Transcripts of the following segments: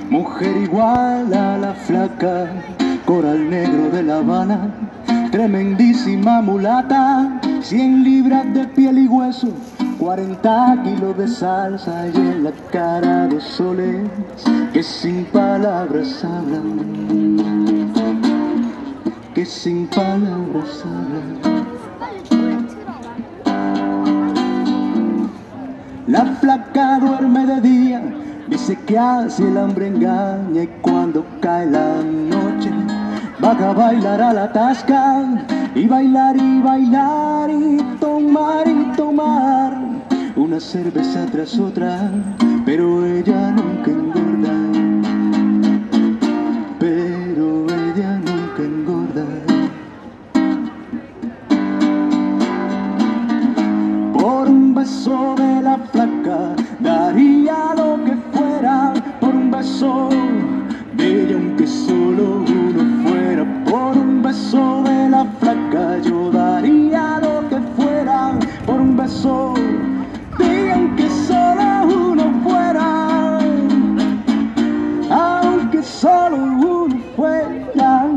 mujer igual a la flaca, coral negro de La Habana, tremendísima mulata, 100 libras de piel y hueso, 40 kilos de salsa y en la cara 2 soles que sin palabras hablan, que sin palabras hablan. La flaca duerme de día, dice que así el hambre engaña, y cuando cae la noche baja a bailar a la tasca, y bailar y bailar y tomar una cerveza tras otra, pero ella nunca engorda, pero ella nunca engorda. Por un beso de la flaca daría lo que fuera, por un beso de ella aunque solo uno fuera, por un beso de la flaca yo daría lo que fuera, por un beso de ella aunque solo uno fuera, aunque solo uno fuera.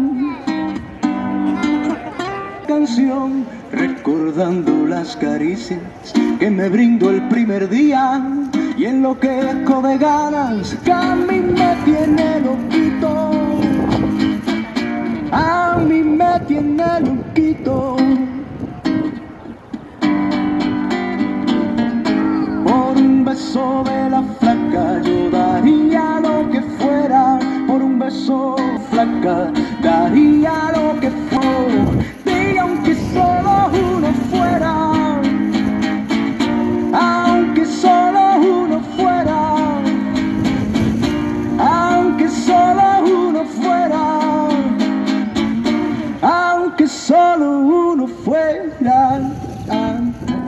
Canción recordando las caricias que me brindó el primer día, y enloquezco de ganas que a mí me tiene loquito, a mí me tiene loquito. Por un beso de la flaca yo daría lo que fuera, por un beso flaca daría lo que fuera, y aunque solo uno fuera, aunque solo uno fuera, aunque solo uno fuera, aunque solo uno fuera.